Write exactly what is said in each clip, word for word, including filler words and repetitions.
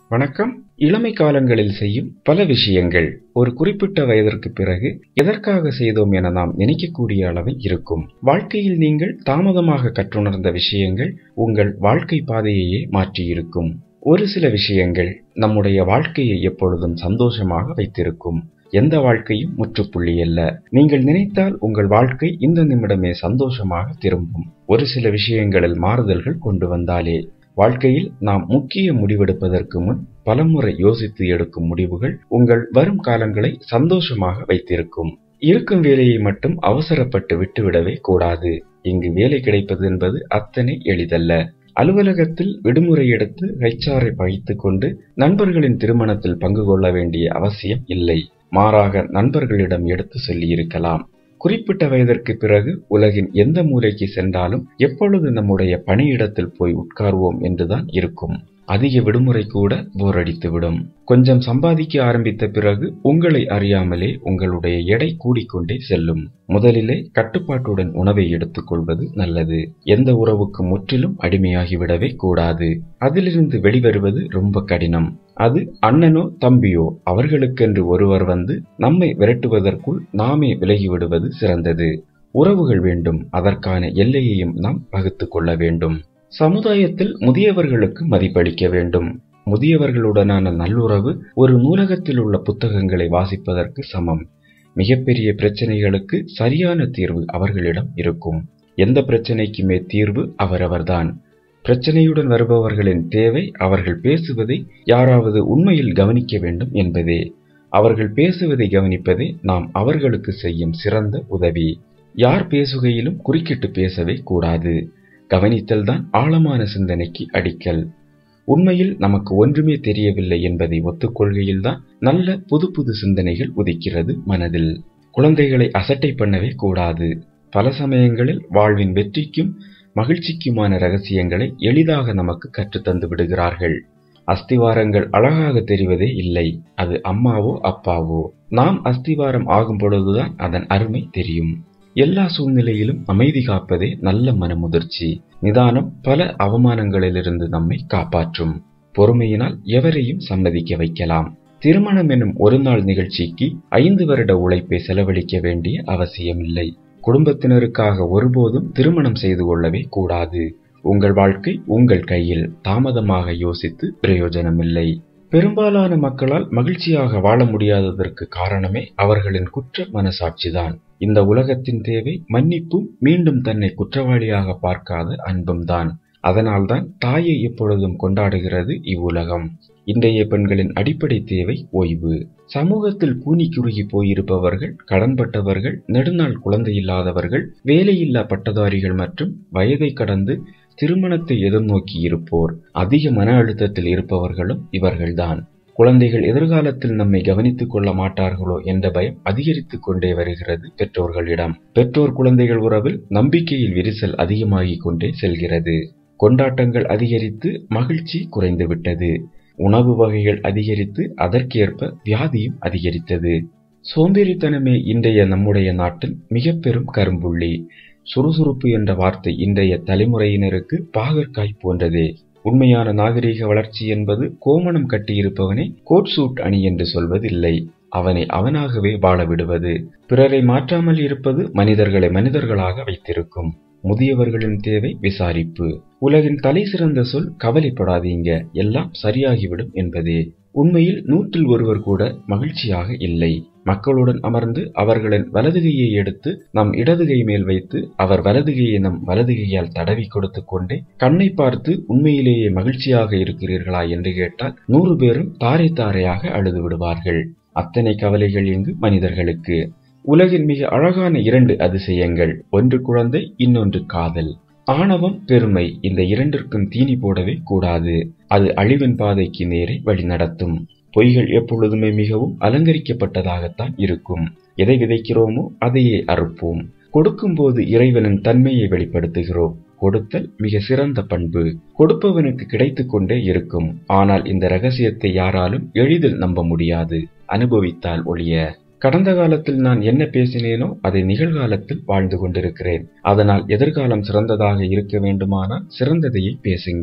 வணக்கம். இளமை காலங்களில் செய்யும் பல விஷயங்கள் ஒரு குறிப்பிட்ட வயதிற்கு பிறகு எதற்காக செய்தோம் என நாம் நினைக்கக்கூடிய அளவில் இருக்கும். வாழ்க்கையில் நீங்கள் தாமதமாக கற்றுணர்ந்த விஷயங்கள் உங்கள் வாழ்க்கை பாதையையே மாற்றியிருக்கும். ஒரு சில விஷயங்கள் நம்முடைய வாழ்க்கையை எப்பொழுதும் சந்தோஷமாக வைத்திருக்கும். எந்த வாழ்க்கையும் முற்றுப்புள்ளி அல்ல. நீங்கள் நினைத்தால் உங்கள் வாழ்க்கை இந்த நிமிடமே சந்தோஷமாக திரும்பும். ஒரு சில விஷயங்களில் மாறுதல்கள் கொண்டு வந்தாலே வாழ்க்கையில் நாம் முக்கிய முடிவெடுப்பதற்கு முன் பலமுறை யோசித்து எடுக்கும் முடிவுகள் உங்கள் வரும் காலங்களை சந்தோஷமாக வைத்திருக்கும். இருக்கும் வேலையை மட்டும் அவசரப்பட்டு விட்டுவிடவே கூடாது. இங்கு வேலை கிடைப்பது என்பது அத்தனை எளிதல்ல. அலுவலகத்தில் விடுமுறை எடுத்து ஹெச்ஆரை பகைத்துக் கொண்டு நண்பர்களின் திருமணத்தில் பங்கு கொள்ள வேண்டிய அவசியம் இல்லை. மாறாக நண்பர்களிடம் எடுத்து சொல்லி இருக்கலாம். குறிப்பிட்ட வயதிற்கு பிறகு உலகின் எந்த மூலைக்கு சென்றாலும் எப்பொழுது நம்முடைய பணியிடத்தில் போய் உட்கார்வோம் என்றுதான் இருக்கும். அதிக விடுமுறை கூட போர் அடித்துவிடும். கொஞ்சம் சம்பாதிக்க ஆரம்பித்த பிறகு உங்களை அறியாமலே உங்களுடைய எடை கூடிக்கொண்டே செல்லும். முதலிலே கட்டுப்பாட்டுடன் உணவை எடுத்துக் கொள்வது நல்லது. எந்த உறவுக்கு முற்றிலும் அடிமையாகிவிடவே கூடாது. அதிலிருந்து வெளிவருவது ரொம்ப கடினம். அது அண்ணனோ தம்பியோ அவர்களுக்கென்று ஒருவர் வந்து நம்மை விரட்டுவதற்குள் நாமே விலகிவிடுவது சிறந்தது. உறவுகள் வேண்டும். அதற்கான எல்லையையும் நாம் வகுத்து கொள்ள வேண்டும். சமுதாயத்தில் முதியவர்களுக்கு மதிப்பளிக்க வேண்டும். முதியவர்களுடனான நல்லுறவு ஒரு நூலகத்தில் உள்ள புத்தகங்களை வாசிப்பதற்கு சமம். மிகப்பெரிய பிரச்சனைகளுக்கு சரியான தீர்வு அவர்களிடம் இருக்கும். எந்த பிரச்சனைக்குமே தீர்வு அவரவர்தான். பிரச்சனையுடன் வருபவர்களின் தேவை அவர்கள் பேசுவதை யாராவது உண்மையில் கவனிக்க வேண்டும் என்பதே. அவர்கள் பேசுவதை கவனிப்பதே நாம் அவர்களுக்கு செய்யும் சிறந்த உதவி. யார் பேசுகையிலும் குறுக்கிட்டு பேசவே கூடாது. கவனித்தல் தான் ஆழமான சிந்தனைக்கு அடிக்கல். உண்மையில் நமக்கு ஒன்றுமே தெரியவில்லை என்பதை ஒத்துக்கொள்கையில்தான் நல்ல புது புது சிந்தனைகள் உதிக்கிறது மனதில். குழந்தைகளை அசட்டை பண்ணவே கூடாது. பல சமயங்களில் வாழ்வின் வெற்றிக்கும் மகிழ்ச்சிக்குமான ரகசியங்களை எளிதாக நமக்கு கற்றுத்தந்து விடுகிறார்கள். அஸ்திவாரங்கள் அழகாக தெரிவதே இல்லை. அது அம்மாவோ அப்பாவோ. நாம் அஸ்திவாரம் ஆகும் பொழுதுதான் அதன் அருமை தெரியும். எல்லா சூழ்நிலையிலும் அமைதி காப்பதே நல்ல மனமுதிர்ச்சி. நிதானம் பல அவமானங்களிலிருந்து நம்மை காப்பாற்றும். பொறுமையினால் எவரையும் சம்மதிக்க வைக்கலாம். திருமணம் என்னும் ஒரு நாள் நிகழ்ச்சிக்கு ஐந்து வருட உழைப்பை செலவழிக்க வேண்டிய அவசியமில்லை. குடும்பத்தினருக்காக ஒருபோதும் திருமணம் செய்து கொள்ளவே கூடாது. உங்கள் வாழ்க்கை உங்கள் கையில். தாமதமாக யோசித்து பிரயோஜனமில்லை. பெரும்பாலான மக்களால் மகிழ்ச்சியாக வாழ முடியாததற்கு காரணமே அவர்களின் குற்ற மனசாட்சிதான். இந்த உலகத்தின் தேவை மன்னிப்பும் மீண்டும் தன்னை குற்றவாளியாக பார்க்காத அன்பும் தான். அதனால்தான் தாயை எப்பொழுதும் கொண்டாடுகிறது இவ்வுலகம். இன்றைய பெண்களின் அடிப்படை தேவை ஓய்வு. சமூகத்தில் கூனி குறுகி போயிருப்பவர்கள், கடன்பட்டவர்கள், நெடுநாள் குழந்தை இல்லாதவர்கள், வேலையில்லா பட்டதாரிகள் மற்றும் வயதை கடந்து திருமணத்தை எதிர்நோக்கி இருப்போர், அதிக மன அழுத்தத்தில் இருப்பவர்களும் இவர்கள்தான். குழந்தைகள் எதிர்காலத்தில் நம்மை கவனித்துக் கொள்ள மாட்டார்களோ என்ற பயம் அதிகரித்துக் கொண்டே வருகிறது பெற்றோர்களிடம். பெற்றோர் குழந்தைகள் உறவில் நம்பிக்கையில் விரிசல் அதிகமாகிக் கொண்டே செல்கிறது. கொண்டாட்டங்கள் அதிகரித்து மகிழ்ச்சி குறைந்துவிட்டது. உணவு வகைகள் அதிகரித்து அதற்கேற்ப வியாதியும் அதிகரித்தது. சோம்பேறித்தனமே இன்றைய நம்முடைய நாட்டில் மிக பெரும் கரும்புள்ளி. சுறுசுறுப்பு என்ற வார்த்தை இன்றைய தலைமுறையினருக்கு பாகற்காய் போன்றதே. உண்மையான நாகரீக வளர்ச்சி என்பது கோமணம் கட்டியிருப்பவனை கோட் சூட் அணி என்று சொல்வதில்லை. அவனை அவனாகவே வாழ விடுவது. பிறரை மாற்றாமல் இருப்பது மனிதர்களை மனிதர்களாக வைத்திருக்கும். முதியவர்களின் தேவை விசாரிப்பு. உலகின் தலை சிறந்த சொல் கவலைப்படாதீங்க, எல்லாம் சரியாகிவிடும் என்பதே. உண்மையில் நூற்றில் ஒருவர் கூட மகிழ்ச்சியாக இல்லை. மக்களுடன் அமர்ந்து அவர்களின் வலதுகையை எடுத்து நம் இடதுகை மேல் வைத்து அவர் வலதுகையை நம் வலதுகையால் தடவி கொடுத்து கொண்டே கண்ணை பார்த்து உண்மையிலேயே மகிழ்ச்சியாக இருக்கிறீர்களா என்று கேட்டால் நூறு பேரும் தாரை தாரையாக அழுது விடுவார்கள். அத்தனை கவலைகள் இங்கு மனிதர்களுக்கு. உலகின் மிக அழகான இரண்டு அதிசயங்கள், ஒன்று குழந்தை, இன்னொன்று காதல். ஆணவம், பெருமை இந்த இரண்டிற்கும் தீனி போடவே கூடாது. அது அழிவின் பாதைக்கு நேரே வழி நடத்தும். பொய்கள் எப்பொழுதுமே மிகவும் அலங்கரிக்கப்பட்டதாகத்தான் இருக்கும். எதை விதைக்கிறோமோ அதையே அறுப்போம். கொடுக்கும் போது இறைவனின் தன்மையை வெளிப்படுத்துகிறோம். கொடுத்தல் மிக சிறந்த பண்பு. கொடுப்பவனுக்கு கிடைத்துக் கொண்டே இருக்கும். ஆனால் இந்த ரகசியத்தை யாராலும் எளிதில் நம்ப முடியாது, அனுபவித்தால் ஒழிய. கடந்த காலத்தில் நான் என்ன பேசினேனோ அதை நிகழ்காலத்தில் வாழ்ந்து கொண்டிருக்கிறேன். அதனால் எதிர்காலம் சிறந்ததாக இருக்க வேண்டுமானால் சிறந்ததையே பேசுங்கள்.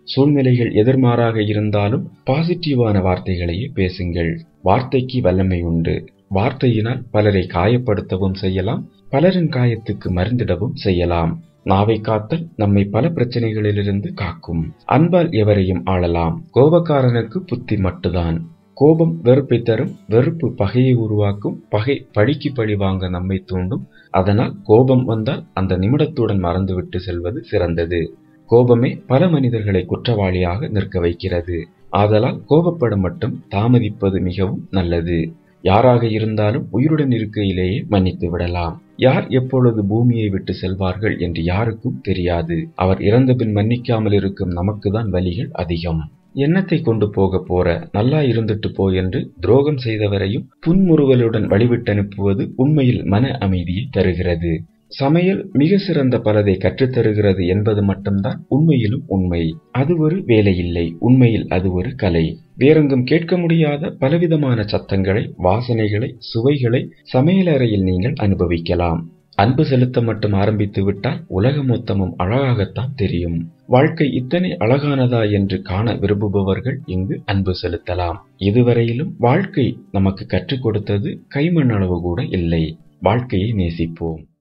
சூழ்நிலைகள் எதிர்மாறாக இருந்தாலும் பாசிட்டிவான வார்த்தைகளையே பேசுங்கள். வார்த்தைக்கு வல்லமை உண்டு. வார்த்தையினால் பலரை காயப்படுத்தவும் செய்யலாம், பலரின் காயத்துக்கு மருந்திடவும் செய்யலாம். நாவை காத்தல் நம்மை பல பிரச்சனைகளிலிருந்து காக்கும். அன்பால் எவரையும் ஆளலாம். கோபக்காரனுக்கு புத்தி மட்டுதான். கோபம் வெறுப்பை தரும். வெறுப்பு பகையை உருவாக்கும். பகை பழிக்கு பழி வாங்க நம்மை தூண்டும். அதனால் கோபம் வந்தால் அந்த நிமிடத்துடன் மறந்துவிட்டு செல்வது சிறந்தது. கோபமே பல மனிதர்களை குற்றவாளியாக நிற்க வைக்கிறது. ஆதலால் கோபப்பட மட்டும் தாமதிப்பது மிகவும் நல்லது. யாராக இருந்தாலும் உயிருடன் இருக்கையிலேயே மன்னித்து விடலாம். யார் எப்பொழுது பூமியை விட்டு செல்வார்கள் என்று யாருக்கும் தெரியாது. அவர் இறந்தபின் மன்னிக்காமல் இருக்கும் நமக்குதான் வலிகள் அதிகம். எண்ணத்தை கொண்டு போக போற, நல்லா இருந்துட்டு போ என்று துரோகம் செய்தவரையும் புன்முறுவலுடன் வழிவிட்டு அனுப்புவது உண்மையில் மன அமைதியை தருகிறது. சமையல் மிக சிறந்த பலதை கற்றுத்தருகிறது என்பது மட்டும்தான் உண்மையிலும் உண்மை. அது ஒரு வேலையில்லை, உண்மையில் அது ஒரு கலை. வேறெங்கும் கேட்க முடியாத பலவிதமான சத்தங்களை, வாசனைகளை, சுவைகளை சமையலறையில் நீங்கள் அனுபவிக்கலாம். அன்பு செலுத்த மட்டும் ஆரம்பித்து விட்டால் உலகம் மொத்தமும் அழகாகத்தான் தெரியும். வாழ்க்கை இத்தனை அழகானதா என்று காண விரும்புபவர்கள் இங்கு அன்பு செலுத்தலாம். இதுவரையிலும் வாழ்க்கை நமக்கு கற்றுக் கொடுத்தது கைமண்ணளவு கூட இல்லை. வாழ்க்கையை நேசிப்போம்.